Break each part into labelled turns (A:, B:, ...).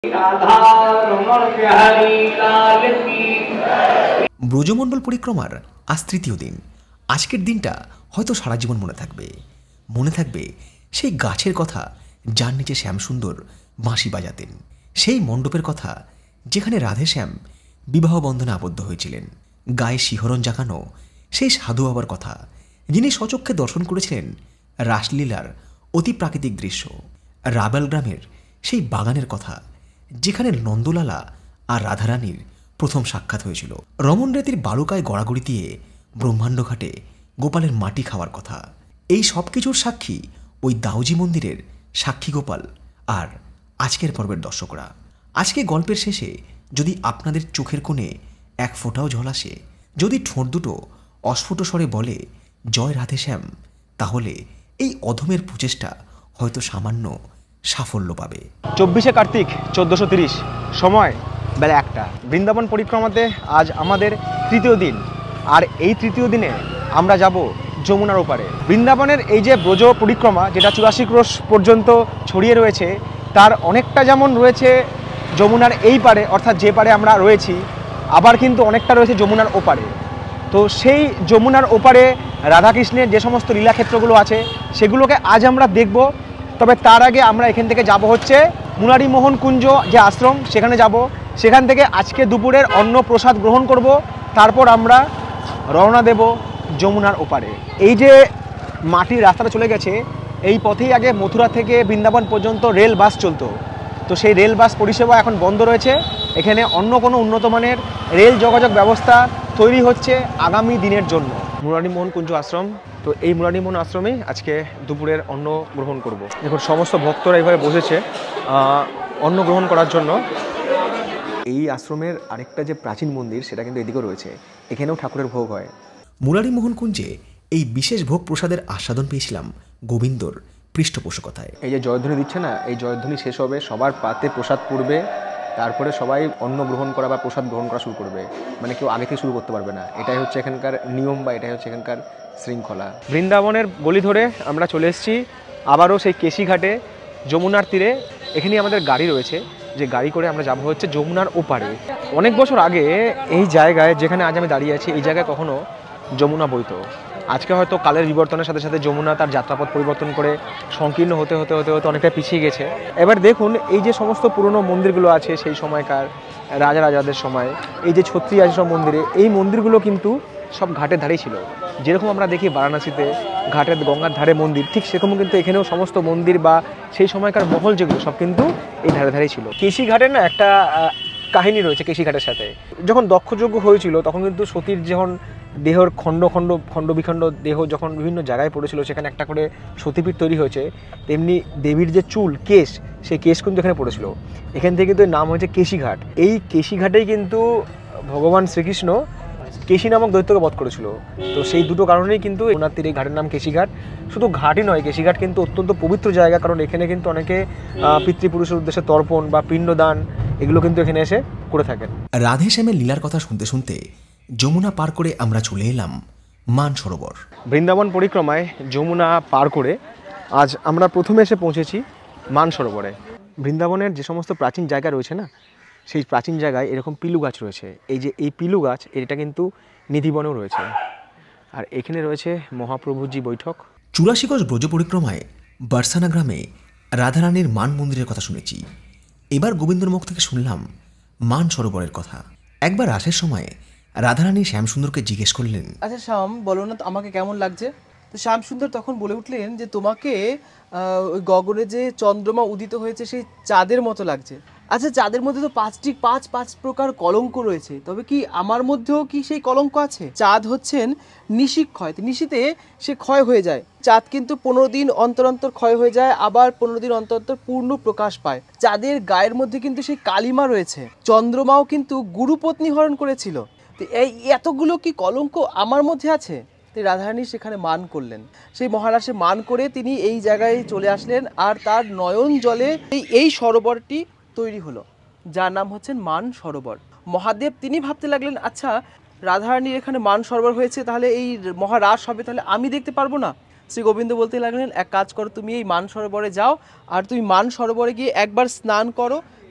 A: ব্রজমণ্ডল পরিক্রমার আজ তৃতীয় দিন। আজকের দিনটা হয়তো সারা জীবন মনে থাকবে সেই গাছের কথা যার নিচে শ্যামসুন্দর বাঁশি বাজাতেন, সেই মণ্ডপের কথা যেখানে রাধেশ্যাম বিবাহ বন্ধনে আবদ্ধ হয়েছিলেন, গায়ে শিহরণ জাগানো সেই সাধু বাবার কথা যিনি স্বচক্ষে দর্শন করেছিলেন রাসলীলার অতি প্রাকৃতিক দৃশ্য, রাবেল গ্রামের সেই বাগানের কথা যেখানে নন্দলালা আর রাধারানীর প্রথম সাক্ষাৎ হয়েছিল, রমন রেতির বালুকায় গড়াগড়ি দিয়ে ব্রহ্মাণ্ড ঘাটে গোপালের মাটি খাওয়ার কথা। এই সব কিছুর সাক্ষী ওই দাউজি মন্দিরের সাক্ষী গোপাল আর আজকের পর্বের দর্শকরা। আজকে গল্পের শেষে যদি আপনাদের চোখের কোণে এক ফোঁটাও জল আসে, যদি ঠোঁট দুটো অস্ফুট স্বরে বলে জয় রাধেশ্যাম, তাহলে এই অধমের প্রচেষ্টা হয়তো সামান্য সাফল্য পাবে।
B: 24শে কার্তিক 1430, সময় বেলা 1টা। বৃন্দাবন পরিক্রমাতে আজ আমাদের তৃতীয় দিন, আর এই তৃতীয় দিনে আমরা যাব যমুনার ওপারে। বৃন্দাবনের এই যে ব্রজ পরিক্রমা যেটা 84 ক্রোশ পর্যন্ত ছড়িয়ে রয়েছে, তার অনেকটা যেমন রয়েছে যমুনার এই পারে, অর্থাৎ যে পারে আমরা রয়েছি, আবার কিন্তু অনেকটা রয়েছে যমুনার ওপারে। তো সেই যমুনার ওপারে রাধাকৃষ্ণের যে সমস্ত লীলাক্ষেত্রগুলো আছে সেগুলোকে আজ আমরা দেখব। তবে তার আগে আমরা এখান থেকে যাব হচ্ছে মুরারি মোহন কুঞ্জ যে আশ্রম, সেখানে যাব। সেখান থেকে আজকে দুপুরের অন্ন প্রসাদ গ্রহণ করব, তারপর আমরা রওনা দেব যমুনার ওপারে। এই যে মাটির রাস্তাটা চলে গেছে, এই পথেই আগে মথুরা থেকে বৃন্দাবন পর্যন্ত রেল বাস চলতো। তো সেই রেল বাস পরিষেবা এখন বন্ধ রয়েছে। এখানে অন্য কোনো উন্নত মানের রেল যোগাযোগ ব্যবস্থা তৈরি হচ্ছে আগামী দিনের জন্য। মুরারি মোহন কুঞ্জ আশ্রম, তো এই মুরারি মোহন আশ্রমেই আজকে দুপুরের অন্ন গ্রহণ করব। দেখুন সমস্ত ভক্তরা এভাবে বসেছে অন্ন গ্রহণ করার জন্য। এই আশ্রমের আরেকটা যে প্রাচীন মন্দির সেটা কিন্তু এদিকেও রয়েছে, এখানেও ঠাকুরের ভোগ হয়।
A: মুরারি মোহন কুঞ্জে এই বিশেষ ভোগ প্রসাদের আস্বাদন পেয়েছিলাম গোবিন্দর পৃষ্ঠপোষকতায়।
B: এই যে জয়ধ্বনি দিচ্ছে না, এই জয়ধ্বনি শেষ হবে, সবার পাতে প্রসাদ পড়বে, তারপরে সবাই অন্ন গ্রহণ করা বা প্রসাদ গ্রহণ করা শুরু করবে। মানে কেউ আগে থেকে শুরু করতে পারবে না, এটাই হচ্ছে এখানকার নিয়ম বা এটাই হচ্ছে এখানকার শৃঙ্খলা। বৃন্দাবনের গলি ধরে আমরা চলে এসেছি আবারও সেই কেশিঘাটে, যমুনার তীরে। এখানেই আমাদের গাড়ি রয়েছে, যে গাড়ি করে আমরা যাবো হচ্ছে যমুনার ওপারে। অনেক বছর আগে এই জায়গায় যেখানে আজ আমি দাঁড়িয়ে আছি, এই জায়গায় কখনো যমুনা বইতো। আজকে হয়তো কালের বিবর্তনের সাথে সাথে যমুনা তার যাত্রাপথ পরিবর্তন করে সংকীর্ণ হতে হতে হতে হতে অনেকটা পিছিয়ে গেছে। এবার দেখুন এই যে সমস্ত পুরনো মন্দিরগুলো আছে সেই সময়কার রাজাদের সময়, এই যে ছত্রী আছে সব মন্দিরে, এই মন্দিরগুলো কিন্তু সব ঘাটের ধারেই ছিল। যেরকম আমরা দেখি বারাণসীতে ঘাটের গঙ্গার ধারে মন্দির, ঠিক সেরকম কিন্তু এখানেও সমস্ত মন্দির বা সেই সময়কার মহল যেগুলো সব কিন্তু এই ধারে ধারেই ছিল। কেশিঘাটের না একটা কাহিনী রয়েছে কেশিঘাটের সাথে। যখন দক্ষযজ্ঞ হয়েছিল তখন কিন্তু সতীর যখন দেহর খণ্ড বিখণ্ড দেহ যখন বিভিন্ন জায়গায় পড়েছিল, সেখানে একটা করে সতীপীঠ তৈরি হয়েছে, তেমনি দেবীর যে চুল কেশ, সেই কেশ কিন্তু এখানে পড়েছিল। এখান থেকে কিন্তু নাম হয়েছে কেশিঘাট। এই কেশিঘাটেই কিন্তু ভগবান শ্রীকৃষ্ণ কেশি নামক দৈত্যকে বধ করেছিল। তো সেই দুটো কারণেই কিন্তু ওনার তীরে ঘাটের নাম কেশিঘাট। শুধু ঘাটই নয়, কেশিঘাট কিন্তু অত্যন্ত পবিত্র জায়গা, কারণ এখানে কিন্তু অনেকে পিতৃপুরুষের উদ্দেশ্যে তর্পণ বা পিণ্ডদান এগুলো কিন্তু এখানে এসে করে থাকেন।
A: রাধেশ্যামের লীলার কথা শুনতে শুনতে যমুনা পার করে আমরা চলে এলাম মানসরোবর।
B: বৃন্দাবন পরিক্রমায় যমুনা পার করে আজ আমরা প্রথমে এসে পৌঁছেছি মানসরোবরে। বৃন্দাবনের যে সমস্ত প্রাচীন জায়গা রয়েছে না, সেই প্রাচীন জায়গায় এরকম পিলু গাছ রয়েছে। এই যে এই পিলু গাছ, এটা কিন্তু নিধিবনেও রয়েছে। আর এখানে রয়েছে মহাপ্রভুজি বৈঠক।
A: 84 কোষ ব্রজ পরিক্রমায় বারসানা গ্রামে রাধারানীর মান মন্দিরের কথা শুনেছি। এবার গোবিন্দর মুখ থেকে শুনলাম মান সরোবরের কথা। একবার রাসের সময় রাধারানী শ্যামসুন্দরকে জিজ্ঞেস করলেন,
C: আচ্ছা শ্যাম, বলো না আমাকে কেমন লাগছে? তো শ্যামসুন্দর তখন বলে উঠলেন যে তোমাকে ওই গগনে যে চন্দ্রমা উদিত হয়েছে সেই চাঁদের মতো লাগছে। আচ্ছা, চাঁদের মধ্যে তো পাঁচ প্রকার কলঙ্ক রয়েছে, তবে কি আমার মধ্যেও কি সেই কলঙ্ক আছে? চাঁদ হচ্ছেন নিশিক্ষয়, নিশিতে সে ক্ষয় হয়ে যায়। চাঁদ কিন্তু 15 দিন অন্তর অন্তর ক্ষয় হয়ে যায়, আবার 15 দিন অন্তর অন্তর পূর্ণ প্রকাশ পায়। চাঁদের গায়ের মধ্যে কিন্তু সেই কালিমা রয়েছে। চন্দ্রমাও কিন্তু গুরুপত্নী হরণ করেছিল। তো এই এতগুলো কি কলঙ্ক আমার মধ্যে আছে? রাধারানী সেখানে মান করলেন, সেই মহারাজে মান করে তিনি এই জায়গায় চলে আসলেন, আর তার নয়ন জলে এই সরোবরটি তৈরি হলো, যার নাম হচ্ছেন মান সরোবর। মহাদেব তিনি ভাবতে লাগলেন, আচ্ছা রাধারানীর এখানে মান সরোবর হয়েছে, তাহলে এই মহারাস হবে, তাহলে আমি দেখতে পারবো না? শ্রী গোবিন্দ বলতে লাগলেন, এক কাজ করো, তুমি এই মান সরোবরে যাও, আর তুমি মান সরোবরে গিয়ে একবার স্নান করো,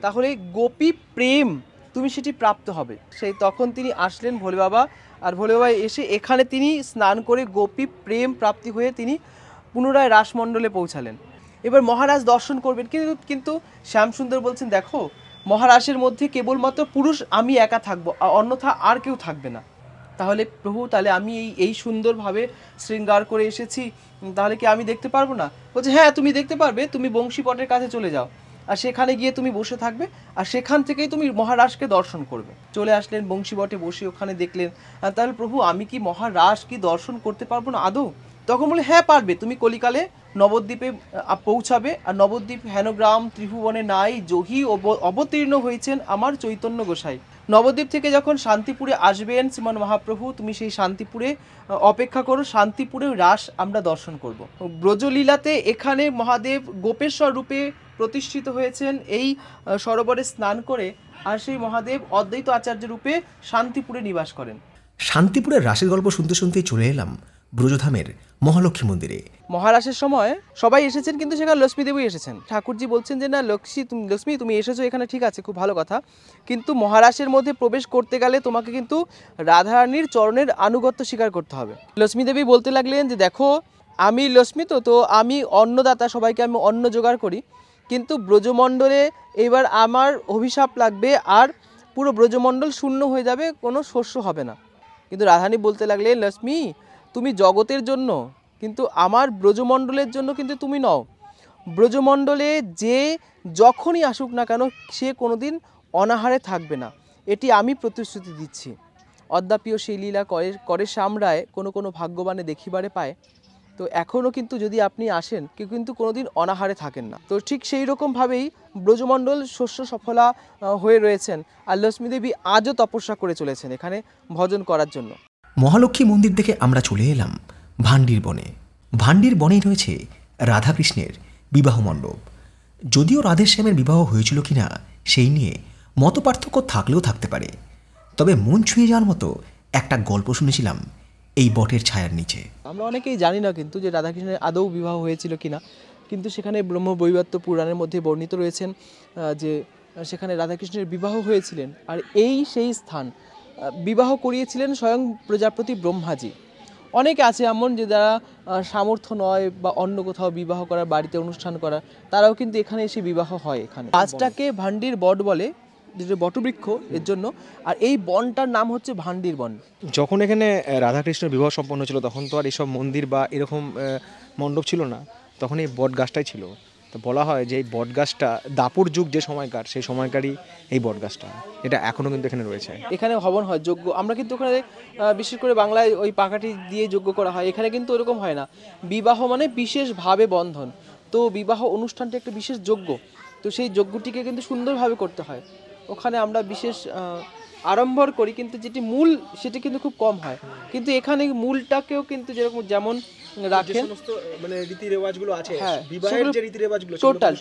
C: তাহলে গোপী প্রেম তুমি সেটি প্রাপ্ত হবে। সেই তখন তিনি আসলেন ভোলে বাবা, আর ভোলে বাবা এসে এখানে তিনি স্নান করে গোপী প্রেম প্রাপ্তি হয়ে তিনি পুনরায় রাসমণ্ডলে পৌঁছালেন। এবার মহারাজ দর্শন করবেন, কিন্তু কিন্তু শ্যামসুন্দর বলছেন দেখো মহারাজের মধ্যে কেবলমাত্র পুরুষ আমি একা থাকবো, অন্যথা আর কেউ থাকবে না। তাহলে প্রভু তাহলে আমি এই সুন্দরভাবে শৃঙ্গার করে এসেছি, তাহলে কি আমি দেখতে পারবো না? বলছে হ্যাঁ তুমি দেখতে পারবে, তুমি বংশীপটের কাছে চলে যাও, আর সেখানে গিয়ে তুমি বসে থাকবে, আর সেখান থেকেই তুমি মহারাজকে দর্শন করবে। চলে আসলেন বংশীপটে বসে, ওখানে দেখলেন। তাহলে প্রভু আমি কি মহারাজ কি দর্শন করতে পারবো না আদৌ? তখন বলে হ্যাঁ পারবে, তুমি কলিকালে নবদ্বীপে পৌঁছাবে, আর নবদ্বীপ হেনগ্রাম ত্রিভুবনে নাই যোগী অবতীর্ণ হয়েছেন আমার চৈতন্য গোসাই। নবদ্বীপ থেকে যখন শান্তিপুরে আসবেন শ্রীমান মহাপ্রভু, তুমি সেই শান্তিপুরে অপেক্ষা করো, শান্তিপুরে রাস আমরা দর্শন করব। ব্রজলীলাতে এখানে মহাদেব গোপেশ্বর রূপে প্রতিষ্ঠিত হয়েছেন এই সরোবরে স্নান করে, আর সেই মহাদেব অদ্বৈত আচার্য রূপে শান্তিপুরে নিবাস করেন।
A: শান্তিপুরের রাসের গল্প শুনতে শুনতেই চলে এলাম ব্রজধামের মহালক্ষ্মী মন্দিরে।
C: মহারাসের সময় সবাই এসেছেন, কিন্তু সেখানে লক্ষ্মী দেবী এসেছেন। ঠাকুরজি বলছেন যে না লক্ষ্মী তুমি এসেছো এখানে, ঠিক আছে, খুব ভালো কথা, কিন্তু মহারাসের মধ্যে প্রবেশ করতে গেলে তোমাকে কিন্তু রাধারানীর চরণের আনুগত্য স্বীকার করতে হবে। লক্ষ্মী দেবী বলতে লাগলেন যে দেখো আমি লক্ষ্মী তো আমি অন্নদাতা, সবাইকে আমি অন্ন জোগাড় করি, কিন্তু ব্রজমণ্ডলে এবার আমার অভিশাপ লাগবে, আর পুরো ব্রজমণ্ডল শূন্য হয়ে যাবে, কোনো শস্য হবে না। কিন্তু রাধারানী বলতে লাগলেন লক্ষ্মী তুমি জগতের জন্য, কিন্তু আমার ব্রজমণ্ডলের জন্য কিন্তু তুমি নও। ব্রজমণ্ডলে যে যখনই আসুক না কেন সে কোনোদিন অনাহারে থাকবে না, এটি আমি প্রতিশ্রুতি দিচ্ছি। অদ্যাপিও সেই লীলা করে সামরায় কোনো ভাগ্যবানে দেখিবারে পায়। তো এখনও কিন্তু যদি আপনি আসেন কেউ কিন্তু কোনোদিন অনাহারে থাকেন না। তো ঠিক সেই রকমভাবেই ব্রজমণ্ডল শস্য সফলা হয়ে রয়েছেন, আর লক্ষ্মী দেবী আজও তপস্যা করে চলেছেন এখানে ভজন করার জন্য।
A: মহালক্ষ্মী মন্দির থেকে আমরা চলে এলাম ভান্ডির বনে। ভান্ডির বনেই রয়েছে রাধাকৃষ্ণের বিবাহ মণ্ডপ। যদিও রাধেশ্যামের বিবাহ হয়েছিল কিনা সেই নিয়ে মত পার্থক্য থাকলেও থাকতে পারে, তবে মন ছুঁয়ে যাওয়ার মতো একটা গল্প শুনেছিলাম এই বটের ছায়ার নিচে।
C: আমরা অনেকেই জানি না কিন্তু যে রাধাকৃষ্ণের আদৌ বিবাহ হয়েছিল কিনা, কিন্তু সেখানে ব্রহ্মবৈবর্ত পুরাণের মধ্যে বর্ণিত রয়েছেন যে সেখানে রাধাকৃষ্ণের বিবাহ হয়েছিলেন, আর সেই স্থান বিবাহ করিয়েছিলেন স্বয়ং প্রজাপতি ব্রহ্মাজি। অনেকে আছে এমন যে যারা সামর্থ্য নয় বা অন্য কোথাও বিবাহ করার, বাড়িতে অনুষ্ঠান করার, তারাও কিন্তু এখানে এসে বিবাহ হয়। এখানে গাছটাকে ভান্ডির বট বলে, যেটা বটবৃক্ষ এর জন্য, আর এই বনটার নাম হচ্ছে ভান্ডির বন।
B: যখন এখানে রাধাকৃষ্ণের বিবাহ সম্পন্ন ছিল তখন তো আর এইসব মন্দির বা এরকম মণ্ডপ ছিল না, তখন এই বট গাছটাই ছিল। তো বলা হয় যে এই বট গাছটা দাপুর যুগ যে সময়কার, সেই সময়কারই এই বট গাছটা, এটা এখনও কিন্তু এখানে রয়েছে।
C: এখানে হবন হয়, যজ্ঞ, আমরা কিন্তু ওখানে বিশেষ করে বাংলায় ওই পাকাটি দিয়ে যজ্ঞ করা হয়, এখানে কিন্তু ওরকম হয় না। বিবাহ মানে বিশেষভাবে বন্ধন, তো বিবাহ অনুষ্ঠানটা একটা বিশেষ যজ্ঞ, তো সেই যজ্ঞটিকে কিন্তু সুন্দরভাবে করতে হয়। ওখানে আমরা বিশেষ আড়ম্বর করি, কিন্তু যেটি মূল সেটি কিন্তু খুব কম হয়, কিন্তু এখানে মূলটাকেও কিন্তু যেমন রাখেন,
B: মানে রীতি রেওয়াজগুলো আছে,
C: হ্যাঁ,
B: বিবাহের যে রীতি রেওয়াজগুলো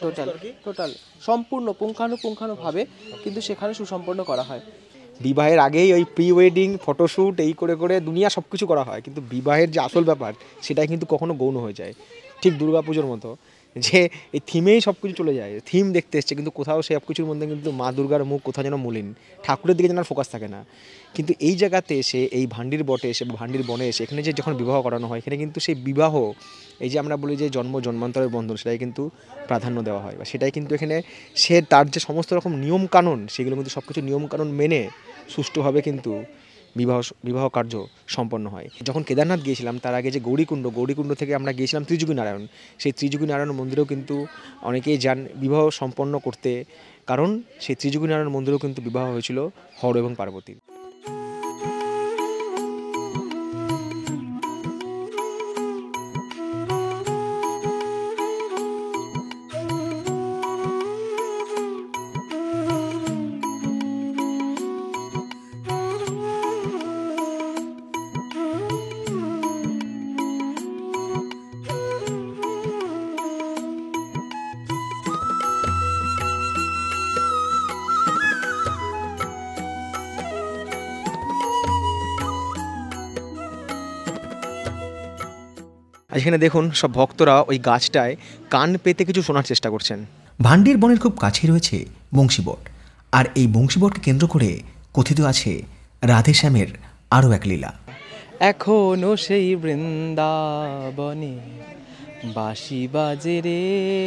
C: টোটাল সম্পূর্ণ পুঙ্খানুপুঙ্খানুভাবে কিন্তু সেখানে সুসম্পন্ন করা হয়।
B: বিবাহের আগেই ওই প্রি ওয়েডিং ফটোশ্যুট এই করে দুনিয়া সব কিছু করা হয়, কিন্তু বিবাহের যে আসল ব্যাপার সেটাই কিন্তু কখনো গৌণ হয়ে যায়। ঠিক দুর্গাপুজোর মতো, যে এই থিমেই সব কিছু চলে যায়, থিম দেখতে এসছে কিন্তু কোথাও সব কিছুর মধ্যে কিন্তু মা দুর্গার মুখ কোথাও যেন মলিন, ঠাকুরের দিকে যেন ফোকাস থাকে না। কিন্তু এই জায়গাতে এসে, এই ভান্ডির বটে এসে বা ভান্ডির বনে এসে এখানে যে যখন বিবাহ করানো হয়, এখানে কিন্তু সেই বিবাহ, এই যে আমরা বলি যে জন্মান্তরের বন্ধন, সেটাই কিন্তু প্রাধান্য দেওয়া হয়, বা সেটাই কিন্তু এখানে সে তার যে সমস্ত রকম নিয়মকানুন, সেগুলো কিন্তু সব কিছু নিয়মকানুন মেনে সুষ্ঠুভাবে কিন্তু বিবাহ কার্য সম্পন্ন হয়। যখন কেদারনাথ গিয়েছিলাম তার আগে যে গৌরীকুণ্ড থেকে আমরা গিয়েছিলাম ত্রিযুগী নারায়ণ, সেই ত্রিযুগী নারায়ণ মন্দিরেও কিন্তু অনেকেই যান বিবাহ সম্পন্ন করতে, কারণ সেই ত্রিযুগী নারায়ণ মন্দিরেও কিন্তু বিবাহ হয়েছিল হর এবং পার্বতীর। এখানে দেখুন সব ভক্তরা ওই গাছটায় কান পেতে কিছু শোনার চেষ্টা করছেন।
A: ভান্ডির বনের খুব কাছে রয়েছে বংশীবট। আর এই বংশীবটকে কেন্দ্র করে কথিত আছে রাধে শ্যামের আরও এক লীলা।
C: এখনো সেই বৃন্দাবনে বাঁশি বাজে রে,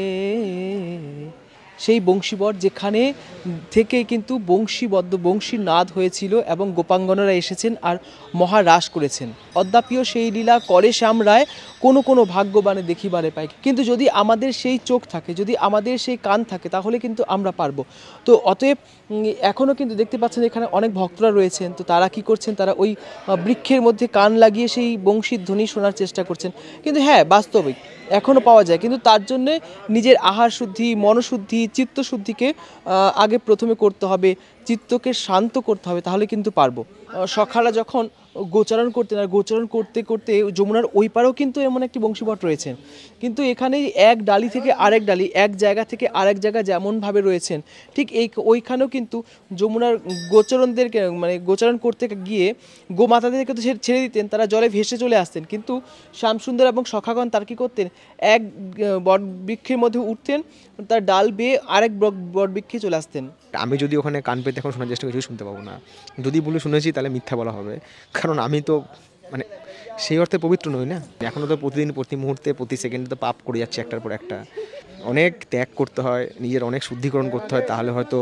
C: সেই বংশীবট যেখানে থেকে কিন্তু বংশীর নাদ হয়েছিল এবং গোপাঙ্গনরা এসেছেন আর মহারাস করেছেন। অদ্যাপিও সেই লীলা করে শ্যাম রায়, কোনো কোনো ভাগ্যবানে দেখিবারে পায়। কিন্তু যদি আমাদের সেই চোখ থাকে, যদি আমাদের সেই কান থাকে, তাহলে কিন্তু আমরা পারবো। তো অতএব এখনও কিন্তু দেখতে পাচ্ছেন এখানে অনেক ভক্তরা রয়েছেন। তো তারা কি করছেন, তারা ওই বৃক্ষের মধ্যে কান লাগিয়ে সেই বংশীর ধ্বনি শোনার চেষ্টা করছেন। কিন্তু হ্যাঁ, বাস্তবিক এখনও পাওয়া যায়, কিন্তু তার জন্যে নিজের আহার শুদ্ধি, মনশুদ্ধি, চিত্তশুদ্ধিকে আগে প্রথমে করতে হবে, চিত্তকে শান্ত করতে হবে, তাহলে কিন্তু পারবো। সখারা যখন গোচারণ করতেন, আর গোচারণ করতে করতে যমুনার ওই পারেও কিন্তু এমন একটি বংশীবট রয়েছেন, কিন্তু এখানে এক ডালি থেকে আরেক ডালি, এক জায়গা থেকে আরেক জায়গা যেমনভাবে রয়েছেন, ঠিক ওইখানেও কিন্তু যমুনার গোচরণদেরকে মানে গোচারণ করতে গিয়ে গোমাতাদেরকে তো ছেড়ে দিতেন, তারা জলে ভেসে চলে আসতেন। কিন্তু শ্যামসুন্দর এবং সখাগণ তার কী করতেন, এক বটবৃক্ষের মধ্যে উঠতেন, তার ডাল বেয়ে আরেক বটবৃক্ষে চলে আসতেন।
B: আমি যদি ওখানে কান পেতে এখন শোনার চেষ্টা করছি, শুনতে পাবো না। যদি বলে শুনেছি তাহলে মিথ্যা বলা হবে, কারণ আমি তো মানে সেই অর্থে পবিত্র নই না। এখনও তো প্রতিদিন, প্রতি মুহূর্তে, প্রতি সেকেন্ডে তো পাপ করে যাচ্ছে একটার পর একটা। অনেক ত্যাগ করতে হয়, নিজের অনেক শুদ্ধিকরণ করতে হয়, তাহলে হয়তো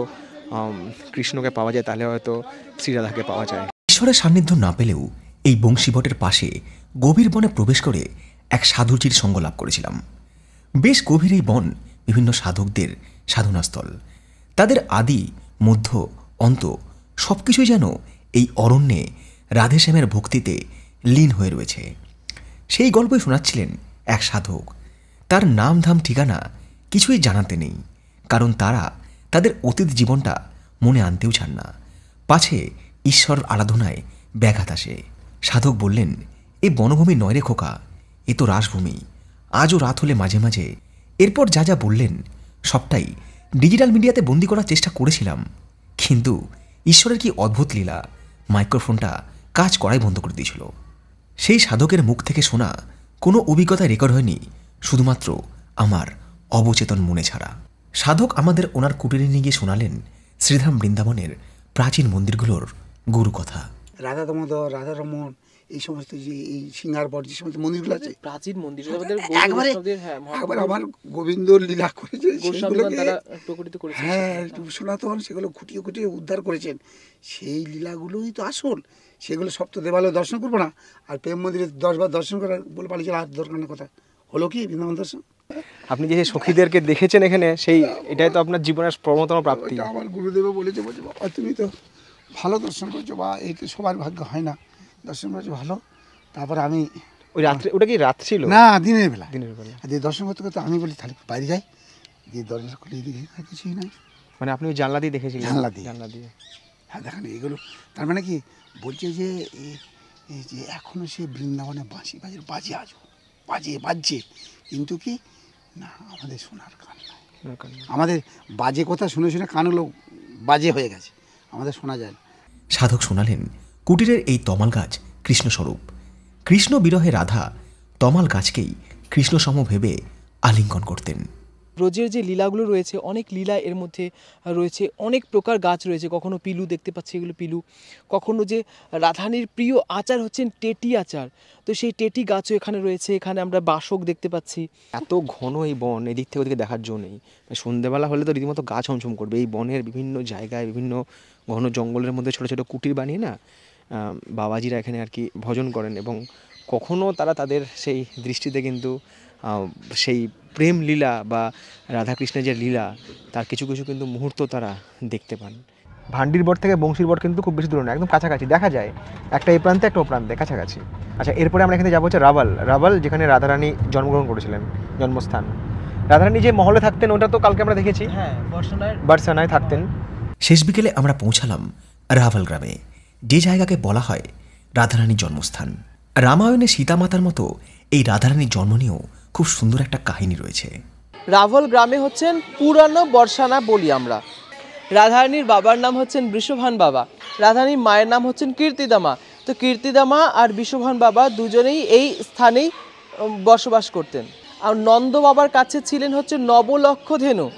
B: কৃষ্ণকে পাওয়া যায়, তাহলে হয়তো শ্রীরাধাকে পাওয়া যায়।
A: ঈশ্বরের সান্নিধ্য না পেলেও এই বংশীবটের পাশে গভীর বনে প্রবেশ করে এক সাধুজির সঙ্গ লাভ করেছিলাম। বেশ গভীর এই বন বিভিন্ন সাধকদের সাধনাস্থল। তাদের আদি, মধ্য, অন্ত সব কিছুই যেন এই অরণ্যে রাধেশ্যামের ভক্তিতে লীন হয়ে রয়েছে। সেই গল্পই শোনাচ্ছিলেন এক সাধক। তার নাম ধাম ঠিকানা কিছুই জানাতে নেই, কারণ তারা তাদের অতীত জীবনটা মনে আনতেও চান না, পাছে ঈশ্বর আরাধনায় ব্যাঘাত আসে। সাধক বললেন, এ বনভূমি নয় রে খোকা, এ তো রাসভূমি। আজও রাত হলে মাঝে মাঝে। এরপর যা যা বললেন সবটাই ডিজিটাল মিডিয়াতে বন্দি করার চেষ্টা করেছিলাম, কিন্তু ঈশ্বরের কি অদ্ভুত লীলা, মাইক্রোফোনটা কাজ করাই বন্ধ করে দিয়েছিল। সেই সাধকের মুখ থেকে শোনা কোনো অভিজ্ঞতা রেকর্ড হয়নি, শুধুমাত্র আমার অবচেতন মনে ছাড়া। সাধক আমাদের ওনার কুটিরে নিয়ে গিয়ে শোনালেন শ্রীধাম বৃন্দাবনের প্রাচীন মন্দিরগুলোর গুরু কথা।
D: রাধা দামোদর, রাধা রমন, এই সমস্ত যে এই সিঙ্গারবট যে সমস্ত মন্দিরগুলো আছে,
C: প্রাচীন মন্দির
D: একবার আমার গোবিন্দ লীলা করেছে, হ্যাঁ সনাতন, সেগুলো খুঁটিয়ে খুঁটিয়ে উদ্ধার করেছেন। সেই লীলাগুলোই তো আসল। সেগুলো সব তো দেবালয় দর্শন করবো না, আর প্রেম মন্দিরে 10 বার দর্শন করা বলে পালিয়ে আর দরকার কথা হলো কি বৃন্দাবন দর্শন।
B: আপনি যে সখীদেরকে দেখেছেন এখানে, সেই এটাই তো আপনার জীবনের প্রথম প্রাপ্তি।
D: আমার গুরুদেবও বলেছে, বাবা তুমি তো ভালো দর্শন করছো, বা এই তো সবার ভাগ্য হয় না, দর্শন করেছো ভালো। তারপর আমি
B: ওই রাত্রে, ওটা কি রাত ছিল
D: না দিনের বেলা,
B: দিনের বেলা
D: দিয়ে দর্শন করতে করতে আমি বলি তাহলে বাইরে যাই, দিয়ে দরজা খুলে দিকে আর কিছুই নাই।
B: মানে আপনি ওই জানলা দিয়ে দেখেছিলেন? জানলা দিয়ে
D: হ্যাঁ দেখেন এগুলো। তার মানে কি বলছে যে এই যে এখনও সে বৃন্দাবনে বাঁশি বাজে আজও বাজছে, কিন্তু কি না আমাদের শোনার কান নাই। আমাদের বাজে কথা শুনে শুনে কানগুলো বাজে হয়ে গেছে, আমাদের শোনা যায় না।
A: সাধক শোনালেন কুটিরের এই তমাল গাছ কৃষ্ণস্বরূপ। কৃষ্ণ বিরহে রাধা তমাল গাছকেই কৃষ্ণসম ভেবে আলিঙ্গন করতেন।
C: ব্রজের যে লীলাগুলো রয়েছে, অনেক লীলা এর মধ্যে রয়েছে, অনেক প্রকার গাছ রয়েছে। কখনো পিলু দেখতে পাচ্ছি, এগুলো পিলু। কখনো যে রাধারানীর প্রিয় আচার হচ্ছেন টেটি আচার, তো সেই টেটি গাছও এখানে রয়েছে। এখানে আমরা বাসক দেখতে পাচ্ছি।
B: এত ঘন এই বন, এদিক থেকে ওদিকে দেখার জন্য নেই। সন্ধ্যেবেলা হলে তো রীতিমতো গা ছমছম করবে। এই বনের বিভিন্ন জায়গায়, বিভিন্ন ঘন জঙ্গলের মধ্যে ছোটো ছোটো কুটির বানিয়ে না বাবাজিরা এখানে আর কি ভজন করেন, এবং কখনও তারা তাদের সেই দৃষ্টিতে কিন্তু সেই প্রেম লীলা বা রাধাকৃষ্ণের যে লীলা, তার কিছু কিছু কিন্তু মুহূর্ত তারা দেখতে পান। ভান্ডির বট থেকে বংশীর বট কিন্তু খুব বেশি দূরে না, একদম কাছাকাছি দেখা যায়, একটা এই প্রান্তে একটা ও প্রান্তে, কাছাকাছি। আচ্ছা, এরপরে আমরা এখানে যাবো হচ্ছে রাভাল, যেখানে রাধারানী জন্মগ্রহণ করেছিলেন, জন্মস্থান। রাধারানী যে মহলে থাকতেন ওটা তো কালকে আমরা দেখেছি,
C: হ্যাঁ,
B: বার্সানায় থাকতেন।
A: শেষ বিকেলে আমরা পৌঁছালাম রাভাল গ্রামে, যে জায়গাকে বলা হয় রাধারানীর জন্মস্থান। রামায়ণে সীতামাতার মতো এই রাধারানীর জন্ম নিয়েও খুব সুন্দর একটা কাহিনী রয়েছে।
C: রাভাল গ্রামে হচ্ছেন পুরানো বর্ষানা বলি আমরা। রাধারানীর বাবার নাম হচ্ছেন বৃষভান বাবা, রাধারানীর মায়ের নাম হচ্ছেন কীর্তিদামা। তো কীর্তিদামা আর বৃষভান বাবা দুজনেই এই স্থানেই বসবাস করতেন। আর নন্দ বাবার কাছে ছিলেন হচ্ছে 9 লক্ষ ধেনু।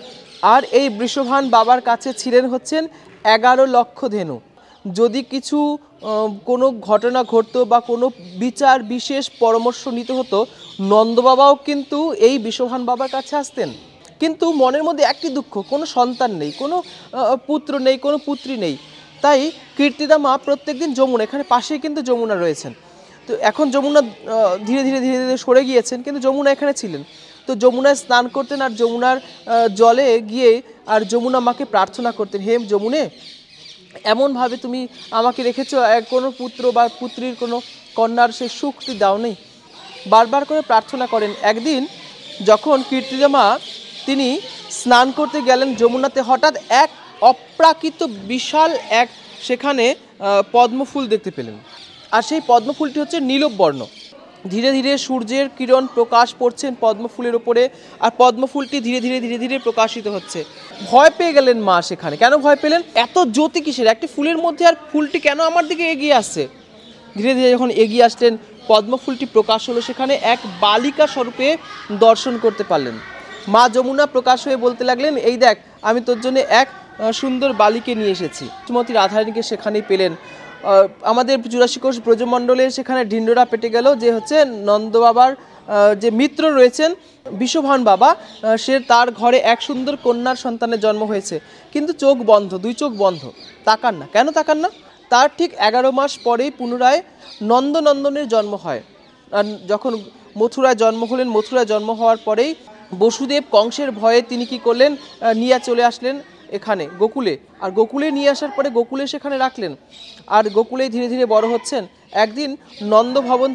C: আর এই বৃষভান বাবার কাছে ছিলেন হচ্ছেন 11 লক্ষ ধেনু। যদি কিছু কোনো ঘটনা ঘটতো বা কোনো বিচার বিশেষ পরামর্শ নিতে হতো, নন্দবাবাও কিন্তু এই বৃষভান বাবার কাছে আসতেন। কিন্তু মনের মধ্যে একটি দুঃখ, কোনো সন্তান নেই, কোনো পুত্র নেই, কোনো পুত্রী নেই। তাই কীর্তিদা মা প্রত্যেকদিন যমুনা, এখানে পাশেই কিন্তু যমুনা রয়েছেন, তো এখন যমুনা ধীরে ধীরে ধীরে ধীরে সরে গিয়েছেন, কিন্তু যমুনা এখানে ছিলেন। তো যমুনায় স্নান করতেন আর যমুনার জলে গিয়ে আর যমুনা মাকে প্রার্থনা করতেন, হে যমুনে, এমনভাবে তুমি আমাকে রেখেছো, কোনো পুত্র বা পুত্রীর কোনো কন্যার সেই সুখটি দাও নেই, বারবার করে প্রার্থনা করেন। একদিন যখন কীর্তিদা মা তিনি স্নান করতে গেলেন যমুনাতে, হঠাৎ এক অপ্রাকৃত বিশাল এক সেখানে পদ্মফুল দেখতে পেলেন। আর সেই পদ্মফুলটি হচ্ছে নীলব বর্ণ। ধীরে ধীরে সূর্যের কিরণ প্রকাশ পড়ছেন পদ্মফুলের ওপরে, আর পদ্মফুলটি ধীরে ধীরে ধীরে ধীরে প্রকাশিত হচ্ছে। ভয় পেয়ে গেলেন মা সেখানে। কেন ভয় পেলেন? এত জ্যোতি কিসের, একটি ফুলের মধ্যে আর ফুলটি কেন আমার দিকে এগিয়ে আসছে? ধীরে ধীরে যখন এগিয়ে আসলেন, পদ্মফুলটি প্রকাশ হলো, সেখানে এক বালিকা স্বরূপে দর্শন করতে পারলেন। মা যমুনা প্রকাশ হয়ে বলতে লাগলেন, এই দেখ, আমি তোর জন্য এক সুন্দর বালিকে নিয়ে এসেছি। শ্রীমতী রাধারানীকে সেখানেই পেলেন। আমাদের 84 কোষ ব্রজমণ্ডলের সেখানে ঢিন্ডোরা পেটে গেল যে হচ্ছে নন্দবাবার যে মিত্র রয়েছেন বৃষভান বাবা, সে তার ঘরে এক সুন্দর কন্যার সন্তানের জন্ম হয়েছে, কিন্তু চোখ বন্ধ, দুই চোখ বন্ধ, তাকান না। কেন তাকান না? তার ঠিক 11 মাস পরেই পুনরায় নন্দনন্দনের জন্ম হয়। আর যখন মথুরায় জন্ম হলেন, মথুরায় জন্ম হওয়ার পরেই বসুদেব কংসের ভয়ে তিনি কি করলেন, নিয়ে চলে আসলেন এখানে গোকুলে। আর গোকুলে নিয়ে আসার পরে গোকুলে সেখানে রাখলেন, আর গোকুলেই ধীরে ধীরে বড় হচ্ছেন। একদিন নন্দভবন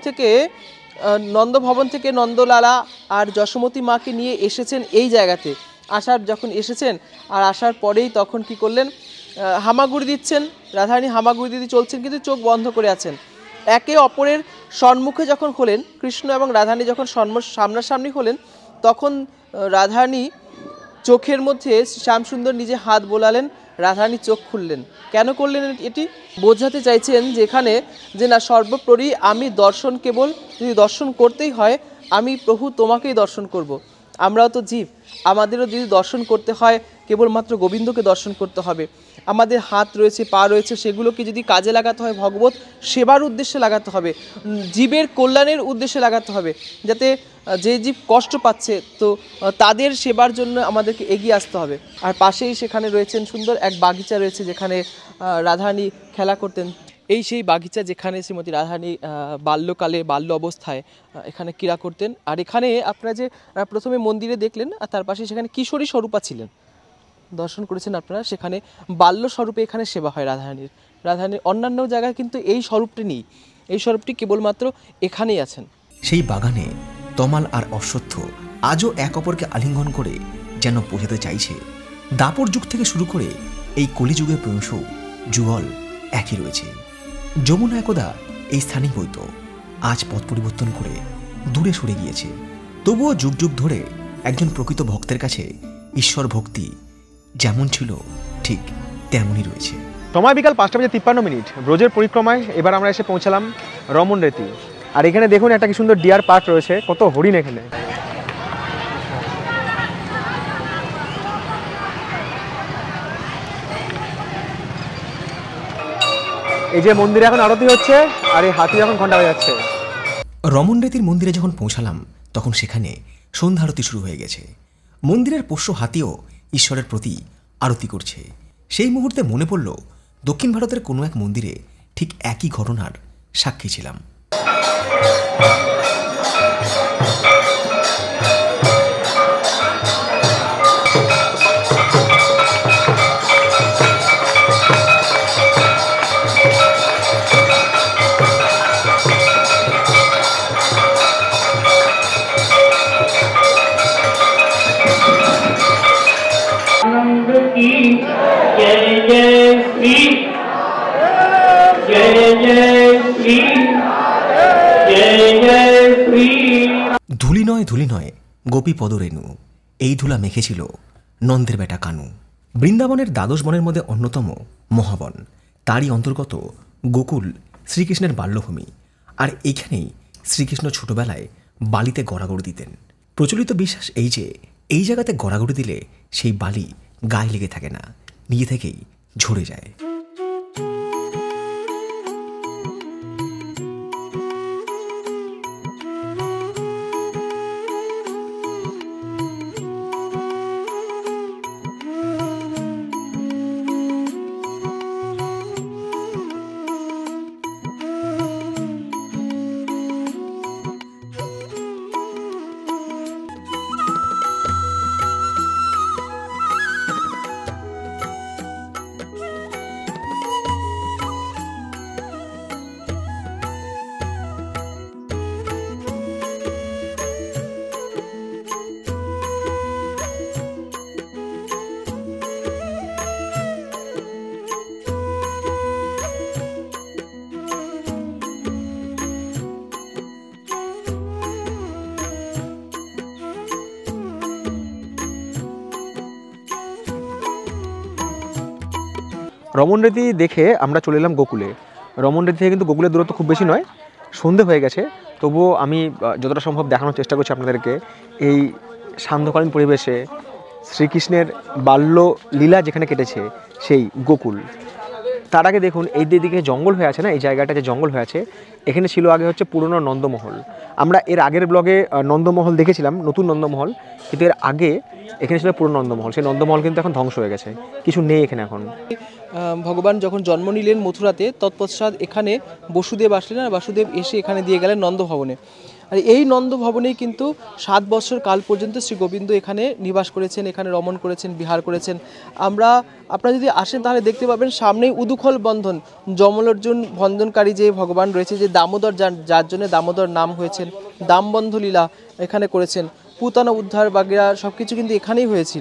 C: থেকে নন্দলালা আর যশোমতী মাকে নিয়ে এসেছেন এই জায়গাতে। যখন এসেছেন আর আসার পরেই তখন কি করলেন, হামাগুড়ি দিচ্ছেন, রাধারানী হামাগুড়ি দিতে চলছেন, কিন্তু চোখ বন্ধ করে আছেন। একে অপরের সম্মুখে যখন হলেন, কৃষ্ণ এবং রাধারানী যখন সামনাসামনি হলেন, তখন রাধারানী চোখের মধ্যে শ্যামসুন্দর নিজে হাত বোলালেন, রাধারানী চোখ খুললেন। কেন করলেন এটি? বোঝাতে চাইছেন যে এখানে যে না, সর্বোপরি আমি দর্শন, কেবল যদি দর্শন করতেই হয়, আমি প্রভু তোমাকেই দর্শন করব। আমরাও তো জীব, আমাদেরও যদি দর্শন করতে হয় কেবলমাত্র গোবিন্দকে দর্শন করতে হবে। আমাদের হাত রয়েছে, পা রয়েছে, সেগুলোকে যদি কাজে লাগাতে হয় ভগবত সেবার উদ্দেশ্যে লাগাতে হবে, জীবের কল্যাণের উদ্দেশ্যে লাগাতে হবে, যাতে যে জীব কষ্ট পাচ্ছে তো তাদের সেবার জন্য আমাদেরকে এগিয়ে আসতে হবে। আর পাশেই সেখানে রয়েছেন সুন্দর এক বাগিচা রয়েছে, যেখানে রাধারানী খেলা করতেন। এই সেই বাগিচা যেখানে শ্রীমতী রাধারানী বাল্যকালে, বাল্য অবস্থায় এখানে ক্রীড়া করতেন। আর এখানে আপনারা যে প্রথমে মন্দিরে দেখলেন, আর তার পাশে সেখানে কিশোরী স্বরূপা ছিলেন, দর্শন করেছেন আপনারা। সেখানে বাল্য স্বরূপে এখানে সেবা হয় রাধারানীর। অন্যান্য জায়গায় কিন্তু এই স্বরূপটি নেই, এই স্বরূপটি কেবলমাত্র এখানেই আছেন।
A: সেই বাগানে তমাল আর অশ্বত্থ আজও এক অপরকে আলিঙ্গন করে যেন বোঝাতে চাইছে, দাপর যুগ থেকে শুরু করে এই কলিযুগের প্রেমসৌ যুগল একই রয়েছে। যমুনা একদা এই স্থানেই বইত, আজ পথ পরিবর্তন করে দূরে সরে গিয়েছে। তবুও যুগ যুগ ধরে একজন প্রকৃত ভক্তের কাছে ঈশ্বর ভক্তি যেমন ছিল ঠিক তেমনই রয়েছে।
B: সময় বিকাল 5:53 ব্রজের পরিক্রমায় এবার আমরা এসে পৌঁছালাম রমন রেতি। আর এখানে দেখুন একটা কি সুন্দর ডিয়ার পার্ক রয়েছে, কত হরিণ এখানে। এই যে মন্দিরে এখন আরতি হচ্ছে, আর এই হাতি এখন ঘন্টা বাজাচ্ছে।
A: রমন রেতির মন্দিরে যখন পৌঁছালাম তখন সেখানে সন্ধ্যা আরতি শুরু হয়ে গেছে। মন্দিরের পোষ্য হাতিও ঈশ্বরের প্রতি আরতি করছে। সেই মুহূর্তে মনে পড়ল দক্ষিণ ভারতের কোনো এক মন্দিরে ঠিক একই ঘটনার সাক্ষী ছিলাম। ধুলি নয় গোপী পদরেণু, এই ধুলা মেখেছিল নন্দের বেটা কানু। বৃন্দাবনের দ্বাদশ বনের মধ্যে অন্যতম মহাবন, তারই অন্তর্গত গোকুল শ্রীকৃষ্ণের বাল্যভূমি। আর এইখানেই শ্রীকৃষ্ণ ছোটবেলায় বালিতে গড়াগড়ি দিতেন। প্রচলিত বিশ্বাস এই যে এই জায়গাতে গড়াগড়ি দিলে সেই বালি গায়ে লেগে থাকে না, নিজে থেকেই ঝরে যায়।
B: রমণরীতি দেখে আমরা চলে এলাম গোকুলে। রমণরীতি থেকে কিন্তু গোকুলের দূরত্ব খুব বেশি নয়, সন্ধে হয়ে গেছে, তবুও আমি যতটা সম্ভব দেখানোর চেষ্টা করছি আপনাদেরকে এই সান্ধ্যকালীন পরিবেশে শ্রীকৃষ্ণের বাল্য লীলা যেখানে কেটেছে সেই গোকুল। তার আগে দেখুন এই দিকে জঙ্গল হয়ে আছে না, এই জায়গাটা যে জঙ্গল হয়ে আছে, এখানে ছিল আগে হচ্ছে পুরনো নন্দমহল। আমরা এর আগের ব্লগে নন্দমহল দেখেছিলাম, নতুন নন্দমহল, কিন্তু এর আগে এখানে ছিল পুরনো নন্দমহল। সেই নন্দমহল কিন্তু এখন ধ্বংস হয়ে গেছে, কিছু নেই এখানে এখন।
C: ভগবান যখন জন্ম নিলেন মথুরাতে, তৎপশ্চাৎ এখানে বসুদেব আসলেন, আর বাসুদেব এসে এখানে দিয়ে গেলেন নন্দভবনে। আর এই নন্দভবনেই কিন্তু 7 বছর কাল পর্যন্ত শ্রী গোবিন্দ এখানে নিবাস করেছেন, এখানে রমণ করেছেন, বিহার করেছেন। আপনারা যদি আসেন তাহলে দেখতে পাবেন সামনেই উদুখল বন্ধন, যমলোর্জুন বন্ধনকারী যে ভগবান রয়েছে, যে দামোদর, যার জন্য দামোদর নাম হয়েছেন, দামবন্ধ লীলা এখানে করেছেন, পুতনা উদ্ধার বাগেরা সব কিছু কিন্তু এখানেই হয়েছিল।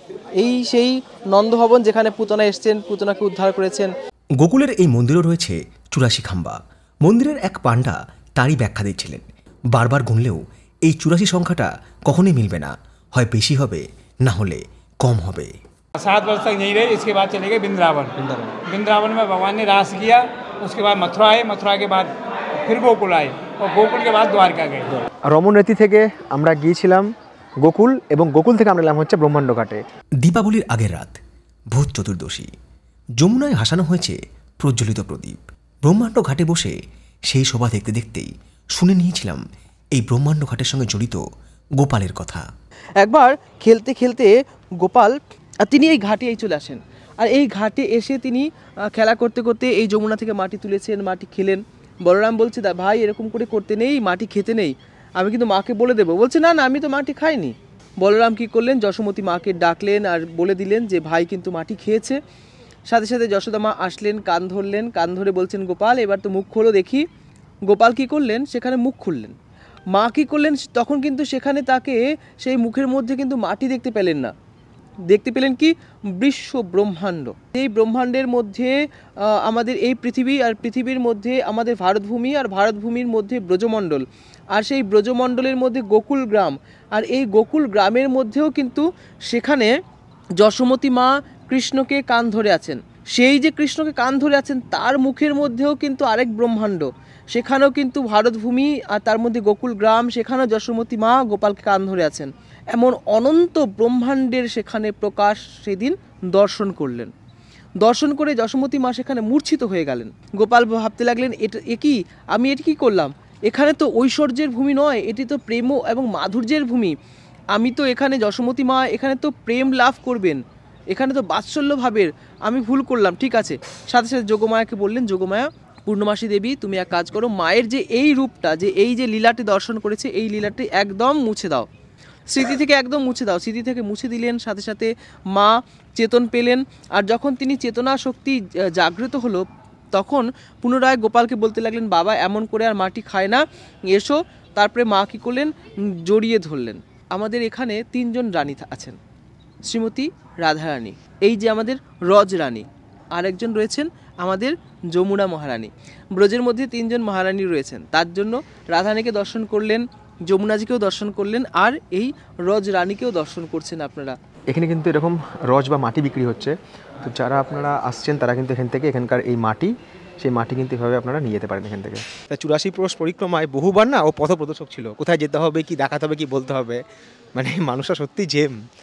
C: এই সেই নন্দভবন যেখানে পুতনা এসছেন, পুতনাকে উদ্ধার করেছেন।
A: গোকুলের এই মন্দিরও রয়েছে 84 খাম্বা। মন্দিরের এক পাণ্ডা তারই ব্যাখ্যা দিচ্ছিলেন, বারবার গুনলেও এই 84 সংখ্যাটা কখনোই মিলবে না, হয় বেশি হবে না হলে কম হবে।
E: 7 वर्ष तक यहीं रहे, इसके बाद चले गए वृंदावन। वृंदावन में भगवान ने रास किया, उसके बाद मथुरा आए, मथुरा के बाद फिर गोकुल आए, और गोकुल के बाद द्वारका गए।
B: রমণরীতি থেকে আমরা গিয়েছিলাম গোকুল, এবং গোকুল থেকে আমরা এলাম হচ্ছে ব্রহ্মাণ্ড ঘাটে।
A: দীপাবলির আগের রাত, ভূত চতুর্দশী। যমুনায় হাসানো হয়েছে প্রজ্বলিত প্রদীপ। ব্রহ্মাণ্ড ঘাটে বসে সেই শোভা দেখতে দেখতেই শুনে নিয়েছিলাম এই ব্রহ্মাণ্ড ঘাটের সঙ্গে জড়িত গোপালের কথা।
C: একবার খেলতে খেলতে গোপাল তিনি এই ঘাটে চলে আসেন, আর এই ঘাটে এসে তিনি খেলা করতে করতে এই যমুনা থেকে মাটি তুলেছেন, মাটি খেলেন। বলরাম বলছে, দা ভাই এরকম করে করতে নেই, মাটি খেতে নেই, আমি কিন্তু মাকে বলে দেবো। বলছে, না না, আমি তো মাটি খাইনি। বলরাম কী করলেন, যশোমতী মাকে ডাকলেন আর বলে দিলেন যে ভাই কিন্তু মাটি খেয়েছে। সাথে সাথে যশোদা মা আসলেন, কান ধরলেন, কান ধরে বলছেন, গোপাল এবার তো মুখ খোলো দেখি। গোপাল কী করলেন, সেখানে মুখ খুললেন। মা কী করলেন, তখন কিন্তু সেখানে তাকে সেই মুখের মধ্যে কিন্তু মাটি দেখতে পেলেন না, দেখতে পেলেন কি, বিশ্ব ব্রহ্মাণ্ড। এই ব্রহ্মাণ্ডের মধ্যে আমাদের এই পৃথিবী, আর পৃথিবীর মধ্যে আমাদের ভারতভূমি, আর ভারতভূমির মধ্যে ব্রজমণ্ডল, আর সেই ব্রজমণ্ডলের মধ্যে গোকুল গ্রাম, আর এই গোকুল গ্রামের মধ্যেও কিন্তু সেখানে যশোমতী মা কৃষ্ণকে কান ধরে আছেন। সেই যে কৃষ্ণকে কান ধরে আছেন তার মুখের মধ্যেও কিন্তু আরেক ব্রহ্মাণ্ড, সেখানেও কিন্তু ভারতভূমি, আর তার মধ্যে গোকুল গ্রাম, সেখানেও যশোমতী মা গোপালকে কান ধরে আছেন। এমন অনন্ত ব্রহ্মাণ্ডের সেখানে প্রকাশ সেদিন দর্শন করলেন। দর্শন করে যশোমতী মা সেখানে মূর্ছিত হয়ে গেলেন। গোপাল ভাবতে লাগলেন, এটা আমি এটি কী করলাম? এখানে তো ঐশ্বর্যের ভূমি নয়, এটি তো প্রেম এবং মাধুর্যের ভূমি। আমি তো এখানে, যশোমতী মা এখানে তো প্রেম লাভ করবেন, এখানে তো বাৎসল্য ভাবের, আমি ভুল করলাম, ঠিক আছে। সাথে সাথে যোগমায়াকে বললেন, যোগমায়া, পূর্ণমাসী দেবী, তুমি এক কাজ করো, মায়ের যে এই রূপটা, যে এই যে লীলাটি দর্শন করেছে, এই লীলাটি একদম মুছে দাও, স্মৃতি থেকে একদম মুছে দাও। স্মৃতি থেকে মুছে দিলেন, সাথে সাথে মা চেতন পেলেন। আর যখন তিনি চেতনা শক্তি জাগ্রত হলো, তখন পুনরায় গোপালকে বলতে লাগলেন, বাবা এমন করে আর মাটি খায় না, এসো। তারপরে মা কী করলেন, জড়িয়ে ধরলেন। আমাদের এখানে 3 জন রানী আছেন, শ্রীমতী রাধারানী, এই যে আমাদের রজ রানী, আরেকজন রয়েছেন আমাদের যমুনা মহারানী। ব্রজের মধ্যে 3 জন মহারানী রয়েছেন, তার জন্য রাধারানীকে দর্শন করলেন, যমুনাজিকেও দর্শন করলেন, আর এই রজ রানীকেও দর্শন করছেন আপনারা।
B: এখানে কিন্তু এরকম রজ বা মাটি বিক্রি হচ্ছে, তো যারা আপনারা আসছেন তারা কিন্তু এখান থেকে, এখানকার এই মাটি, সেই মাটি কিন্তু এভাবে আপনারা নিয়ে যেতে পারেন এখান থেকে। তা 84 ক্রোশ পরিক্রমায় বহুবার না ও পথপ্রদর্শক ছিল, কোথায় যেতে হবে, কি দেখাতে হবে, কি বলতে হবে, মানে মানুষরা সত্যি জেম।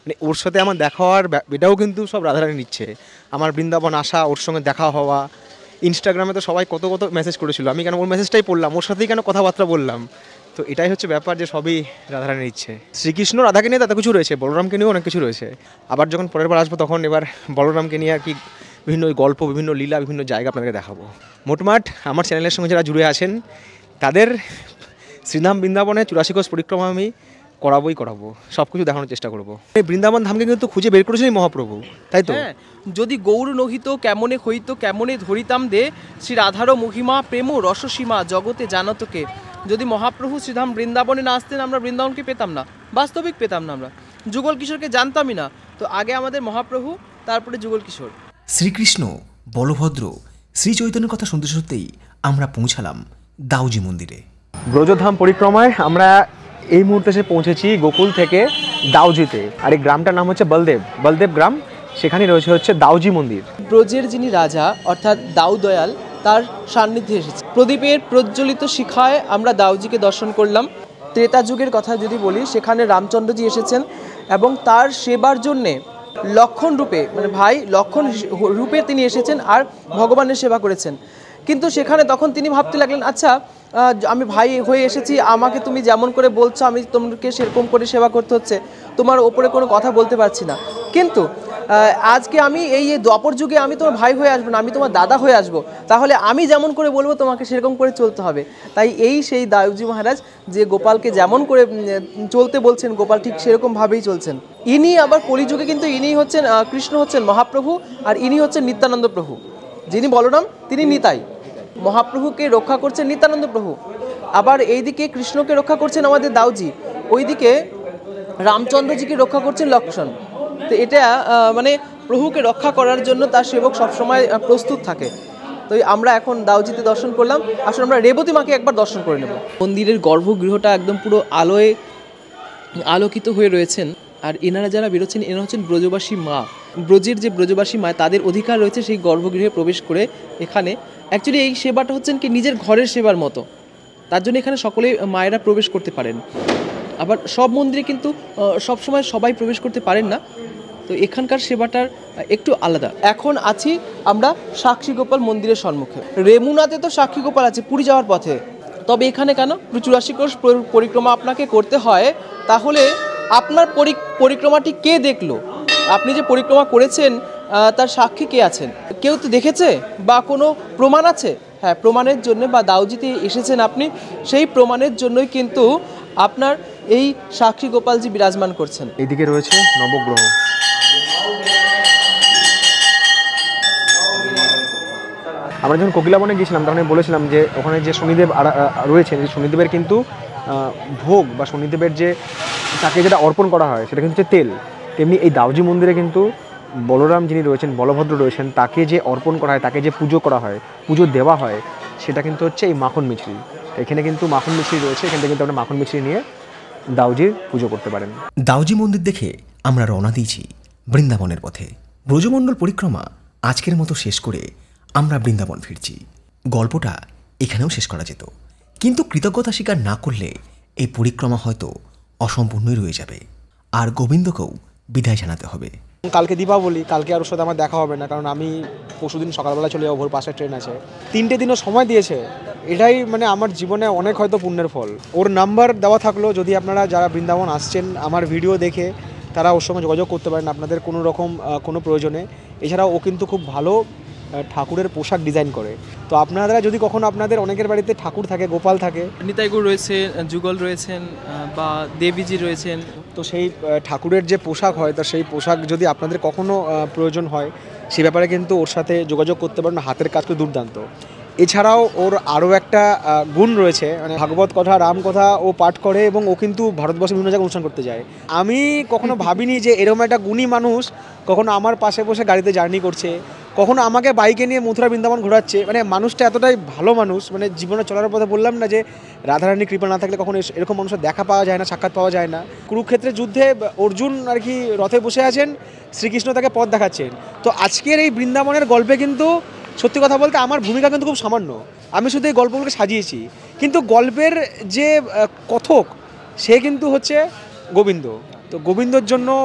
B: মানে ওর সাথে আমার দেখা হওয়ার এটাও কিন্তু সব রাধারানী নিচ্ছে। আমার বৃন্দাবন আসা, ওর সঙ্গে দেখা হওয়া, ইনস্টাগ্রামে তো সবাই কত কত মেসেজ করেছিল, আমি কেন ওর মেসেজটাই পড়লাম, ওর সাথেই কেন কথাবার্তা বললাম। তো এটাই হচ্ছে ব্যাপার যে সবই রাধারানীর ইচ্ছে। শ্রীকৃষ্ণ রাধাকে নিয়ে তাতে কিছু রয়েছে, বলরামকে নিয়েও অনেক কিছু রয়েছে। আবার যখন পরের বার আসবো তখন এবার বলরামকে নিয়ে আর কি বিভিন্ন গল্প, বিভিন্ন লীলা, বিভিন্ন জায়গা আপনাদেরকে দেখাবো। মোটমাট আমার চ্যানেলের সঙ্গে যারা জুড়ে আছেন তাদের শ্রীধাম বৃন্দাবনে 84 কোষ পরিক্রমা আমি করাবো, সব কিছু দেখানোর চেষ্টা করবো। এই বৃন্দাবন ধামকে কিন্তু খুঁজে বের করেছিলেন মহাপ্রভু, তাই তো?
C: হ্যাঁ, যদি গৌর নহিত কেমনে হইতো কেমনে ধরিতাম দে, শ্রী রাধারও মহিমা প্রেম রসসীমা জগতে জানতকে। যদি মহাপ্রভু শ্রীধাম বৃন্দাবনে না আসতেন আমরা বৃন্দাবনকে পেতাম না, বাস্তবিক পেতাম না, আমরা যুগল কিশোরকে জানতামই না। তো আগে আমাদের মহাপ্রভু, তারপরে যুগল কিশোর।
A: শ্রীকৃষ্ণ, বলভদ্র, শ্রী চৈতন্যের কথা শুনতে শুনতেই আমরা পৌঁছালাম দাউজি মন্দিরে।
B: ব্রজধাম পরিক্রমায় আমরা এই মুহূর্তে এসে পৌঁছেছি গোকুল থেকে দাউজিতে। আর এই গ্রামটার নাম হচ্ছে বলদেব গ্রাম। সেখানে রয়েছে হচ্ছে দাউজি মন্দির।
C: ব্রজের যিনি রাজা অর্থাৎ দাউ দয়াল, তার সান্নিধ্যে এসেছে। প্রদীপের প্রজ্বলিত শিখায় আমরা দাউজিকে দর্শন করলাম। ত্রেতা যুগের কথা যদি বলি, সেখানে রামচন্দ্রজি এসেছেন এবং তার সেবার জন্যে লক্ষণ রূপে, মানে ভাই লক্ষণ রূপে তিনি এসেছেন আর ভগবানের সেবা করেছেন। কিন্তু সেখানে তখন তিনি ভাবতে লাগলেন, আচ্ছা আমি ভাই হয়ে এসেছি, আমাকে তুমি যেমন করে বলছো আমি তোমাকে সেরকম করে সেবা করতে হচ্ছে, তোমার ওপরে কোনো কথা বলতে পারছি না। কিন্তু আজকে আমি এই দ্বাপর যুগে আমি তোমার ভাই হয়ে আসবো না, আমি তোমার দাদা হয়ে আসবো, তাহলে আমি যেমন করে বলবো তোমাকে সেরকম করে চলতে হবে। তাই সেই দাউজি মহারাজ যে গোপালকে যেমন করে চলতে বলছেন, গোপাল ঠিক সেরকমভাবেই চলছেন। ইনি আবার কলিযুগে কিন্তু ইনি হচ্ছেন কৃষ্ণ, হচ্ছেন মহাপ্রভু, আর ইনি হচ্ছেন নিত্যানন্দ প্রভু। যিনি বলরাম তিনি নিতাই। মহাপ্রভুকে রক্ষা করছেন নিত্যানন্দ প্রভু, আবার এইদিকে কৃষ্ণকে রক্ষা করছেন আমাদের দাউজি, ওইদিকে রামচন্দ্রজিকে রক্ষা করছেন লক্ষণ। তো এটা মানে প্রভুকে রক্ষা করার জন্য তার সেবক সবসময় প্রস্তুত থাকে। তো আমরা এখন দাউজিতে দর্শন করলাম, আসলে আমরা রেবতী মাকে একবার দর্শন করে নেব। মন্দিরের গর্ভগৃহটা একদম পুরো আলোয় আলোকিত হয়ে রয়েছেন। আর এনারা যারা বেরোচ্ছেন এনারা হচ্ছেন ব্রজবাসী মা। ব্রজের যে ব্রজবাসী মা, তাদের অধিকার রয়েছে সেই গর্ভগৃহে প্রবেশ করে এখানে। অ্যাকচুয়ালি এই সেবাটা হচ্ছেন কি নিজের ঘরের সেবার মতো, তার জন্য এখানে সকলে মায়েরা প্রবেশ করতে পারেন। আবার সব মন্দিরে কিন্তু সবসময় সবাই প্রবেশ করতে পারেন না, তো এখানকার সেবাটার একটু আলাদা। এখন আছি আমরা সাক্ষী গোপাল মন্দিরের সম্মুখে। রেমুনাতে তো সাক্ষী গোপাল আছে পুরী যাওয়ার পথে, তবে এখানে কেন? 84 কোষ পরিক্রমা আপনাকে করতে হয়, তাহলে আপনার পরিক্রমাটি কে দেখলো? আপনি যে পরিক্রমা করেছেন তার সাক্ষী কে আছেন? কেউ তো দেখেছে বা কোনো প্রমাণ আছে? হ্যাঁ, প্রমাণের জন্য বা দাউজিতে এসেছেন আপনি, সেই প্রমাণের জন্যই কিন্তু আপনার এই সাক্ষী গোপালজি বিরাজমান করছেন।
B: এদিকে রয়েছে নবগ্রহ। আমরা যখন কোকিলাবনে গিয়েছিলাম তখন আমি বলেছিলাম যে ওখানে যে শনিদেব রয়েছেন, যে শনিদেবের কিন্তু ভোগ বা শনিদেবের যে তাকে যেটা অর্পণ করা হয় সেটা কিন্তু হচ্ছে তেল। তেমনি এই দাউজি মন্দিরে কিন্তু বলরাম যিনি রয়েছেন, বলভদ্র রয়েছেন, তাকে যে অর্পণ করা হয়, তাকে যে পুজো করা হয়, পুজো দেওয়া হয়, সেটা কিন্তু হচ্ছে এই মাখন মিছরি। এখানে কিন্তু মাখন মিছরি রয়েছে, এখান থেকে কিন্তু আমরা মাখন মিছরি নিয়ে দাউজির পুজো করতে পারেন।
A: দাউজি মন্দির দেখে আমরা রওনা দিয়েছি বৃন্দাবনের পথে। ব্রজমণ্ডল পরিক্রমা আজকের মতো শেষ করে আমরা বৃন্দাবন ফিরছি। গল্পটা এখানেও শেষ করা যেত, কিন্তু কৃতজ্ঞতা স্বীকার না করলে এই পরিক্রমা হয়তো অসম্পূর্ণই রয়ে যাবে, আর গোবিন্দকেও বিদায় জানাতে হবে।
B: কালকে দীপাবলি, কালকে আর ওর সাথে আমার দেখা হবে না, কারণ আমি পরশুদিন সকালবেলা চলে যাবো, ভোর 5টায় ট্রেন আছে। 3টে দিনও সময় দিয়েছে, এটাই মানে আমার জীবনে অনেক হয়তো পুণ্যের ফল। ওর নাম্বার দেওয়া থাকলো, যদি আপনারা যারা বৃন্দাবন আসছেন আমার ভিডিও দেখে তারা ওর সঙ্গে যোগাযোগ করতে পারেন আপনাদের কোনো রকম কোনো প্রয়োজনে। এছাড়াও ও কিন্তু খুব ভালো ঠাকুরের পোশাক ডিজাইন করে। তো আপনারা যদি কখনো আপনাদের অনেকের বাড়িতে ঠাকুর থাকে, গোপাল থাকে,
C: নিতাইগুর রয়েছে, যুগল রয়েছেন বা দেবীজি রয়েছেন,
B: তো সেই ঠাকুরের যে পোশাক হয়, তো সেই পোশাক যদি আপনাদের কখনো প্রয়োজন হয়, সেই ব্যাপারে কিন্তু ওর সাথে যোগাযোগ করতে পারেন। হাতের কাজ করে দুর্দান্ত। এছাড়াও ওর আরও একটা গুণ রয়েছে, মানে ভাগবত কথা, রাম কথা ও পাঠ করে এবং ও কিন্তু ভারতবর্ষে বিভিন্ন জায়গায় অনুষ্ঠান করতে যায়। আমি কখনো ভাবিনি যে এরকম একটা গুণী মানুষ কখনো আমার পাশে বসে গাড়িতে জার্নি করছে, কখনো আমাকে বাইকে নিয়ে মথুরা বৃন্দাবন ঘোরাচ্ছে। মানে মানুষটা এতটাই ভালো মানুষ, মানে জীবনে চলার পথে বললাম না যে রাধারানীর কৃপা না থাকলে কখনো এরকম মানুষের দেখা পাওয়া যায় না, সাক্ষাৎ পাওয়া যায় না। কুরুক্ষেত্রের যুদ্ধে অর্জুন আর কি রথে বসে আছেন, শ্রীকৃষ্ণ তাকে পথ দেখাচ্ছেন। তো আজকের এই বৃন্দাবনের গল্পে কিন্তু সত্যি কথা বলতে আমার ভূমিকা কিন্তু খুব সামান্য, আমি শুধু এই গল্পগুলোকে সাজিয়েছি, কিন্তু গল্পের যে কথক সে কিন্তু হচ্ছে গোবিন্দ। তো গোবিন্দর জন্য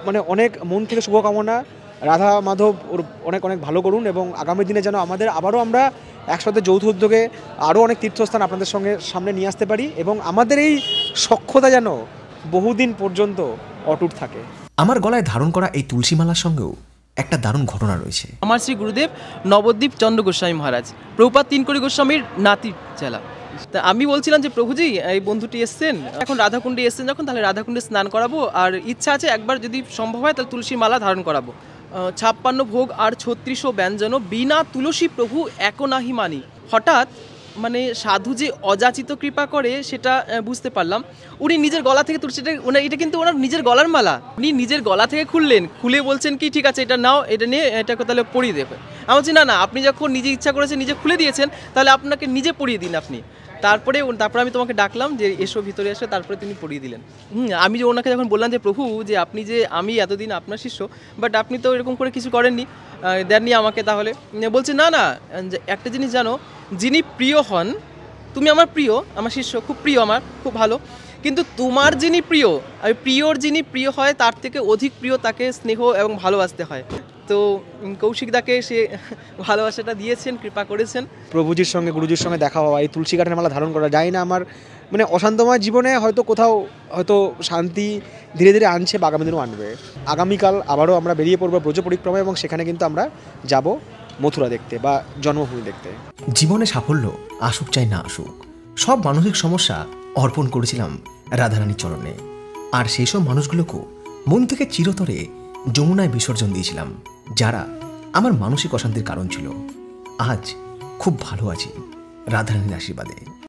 F: মানে অনেক মন থেকে শুভকামনা, রাধা মাধব ওর অনেক অনেক ভালো করুন, এবং আগামী দিনে যেন আমাদের আবারও আমরা একসাথে যৌথ উদ্যোগে আরও অনেক তীর্থস্থান আপনাদের সঙ্গে সামনে নিয়ে আসতে পারি, এবং আমাদের এই সখ্যতা যেন বহুদিন পর্যন্ত অটুট থাকে।
A: আমার গলায় ধারণ করা এই তুলসীমালার সঙ্গেও একটা দারুণ ঘটনা রয়েছে।
C: আমার শ্রী গুরুদেব নবদ্বীপ চন্দ্র গোস্বামী মহারাজ, প্রভুপাদ তিনকড়ি গোস্বামীর নাতি চেলা। তা আমি বলছিলাম যে প্রভুজি, এই বন্ধুটি এসছেন, এখন রাধাকুণ্ডে এসছেন যখন, তাহলে রাধাকুণ্ডে স্নান করাবো, আর ইচ্ছা আছে একবার যদি সম্ভব হয় তাহলে তুলসী মালা ধারণ করাবো। 56 ভোগ আর 36 ব্যঞ্জন বিনা তুলসী প্রভু এক নাহি মানি। হঠাৎ মানে সাধু যে অযাচিত কৃপা করে সেটা বুঝতে পারলাম। উনি নিজের গলা থেকে তুলসীটা, এটা কিন্তু ওনার নিজের গলার মালা, উনি নিজের গলা থেকে খুললেন, খুলে বলছেন কি ঠিক আছে এটা নাও, এটা নিয়ে এটাকে তাহলে পরিয়ে দেবে। আমি বলছি না না, আপনি যখন নিজে ইচ্ছা করেছেন, নিজে খুলে দিয়েছেন, তাহলে আপনাকে নিজে পরিয়ে দিন আপনি। তারপরে আমি তোমাকে ডাকলাম যে এসো ভিতরে এসে, তারপরে তিনি পড়িয়ে দিলেন। আমি যে ওনাকে যখন বললাম যে প্রভু, যে আপনি যে, আমি এতদিন আপনার শিষ্য, বাট আপনি তো এরকম করে কিছু করেননি, দেননি আমাকে, তাহলে বলছে না না, একটা জিনিস জানো, যিনি প্রিয় হন, তুমি আমার প্রিয়, আমার শিষ্য খুব প্রিয়, আমার খুব ভালো, কিন্তু তোমার যিনি প্রিয়, প্রিয়র যিনি প্রিয় হয় তার থেকে অধিক প্রিয় তাকে স্নেহ এবং ভালোবাসতে হয়। তো কৌশিকদাকে সে ভালোবাসাটা দিয়েছেন, কৃপা করেছেন।
F: প্রভুজির সঙ্গে, গুরুজির সঙ্গে দেখা হওয়া, এই তুলসী কাঠের মালা ধারণ করা, যায় না আমার মানে অশান্তময় জীবনে হয়তো কোথাও হয়তো শান্তি ধীরে ধীরে আনছে, বা আগামী দিনেও আনবে। আগামীকাল আবারও আমরা বেরিয়ে পড়বো ব্রজ পরিক্রমা, এবং সেখানে কিন্তু আমরা যাব মথুরা দেখতে বা জন্মভূমি দেখতে।
A: জীবনে সাফল্য আসুক চাই না আসুক, সব মানসিক সমস্যা অর্পণ করেছিলাম রাধারানীর চরণে, আর সেই সব মানুষগুলোকেও মন থেকে চিরতরে যমুনায় বিসর্জন দিয়েছিলাম, যারা আমার মানসিক অশান্তির কারণ ছিল। আজ খুব ভালো আছি রাধারানীর আশীর্বাদে।